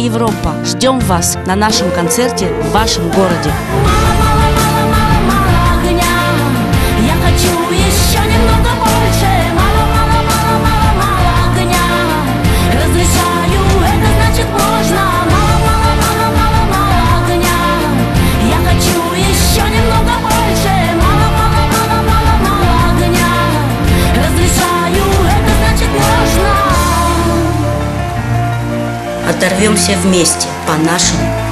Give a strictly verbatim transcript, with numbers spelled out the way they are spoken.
Европа, ждем вас на нашем концерте в вашем городе. Оторвемся вместе по нашему